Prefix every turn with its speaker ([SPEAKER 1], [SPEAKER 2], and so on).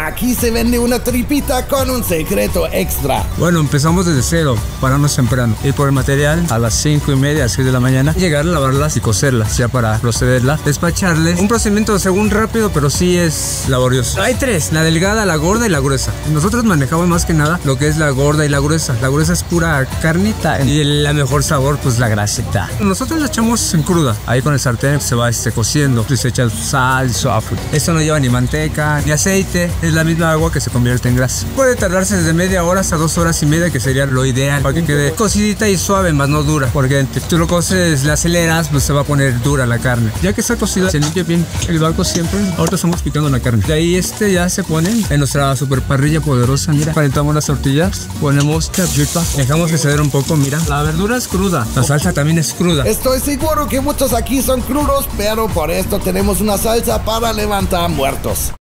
[SPEAKER 1] aquí se vende una tripita con un secreto extra.
[SPEAKER 2] Bueno, empezamos desde cero, pararnos temprano, ir por el material a las 5:30, 6 de la mañana, llegar a lavarlas y cocerlas, ya para procederlas, despacharles. Un procedimiento según rápido, pero sí es laborioso. Hay tres, la delgada, la gorda y la gruesa. Nosotros manejamos más que nada lo que es la gorda y la gruesa. La gruesa es pura carnita y la mejor sabor, pues la grasita. Nosotros la echamos en cruda, ahí con el sartén se va cociendo, se echa sal, soft. Esto no lleva ni manteca ni aceite, es la misma agua que se convierte en grasa. Puede tardarse desde media hora hasta 2 horas y media, que sería lo ideal, para que quede cocidita y suave, más no dura, porque si tú lo coces, la aceleras, pues se va a poner dura la carne. Ya que está cocida, se limpia bien el barco siempre. Ahorita estamos picando la carne. De ahí ya se ponen en nuestra super parrilla poderosa. Mira, calentamos las tortillas, ponemos chapupa, dejamos que se dé un poco. Mira, la verdura es cruda, la salsa también es cruda.
[SPEAKER 1] Estoy seguro que muchos aquí son crudos, pero por esto tenemos una salsa para levantar muertos.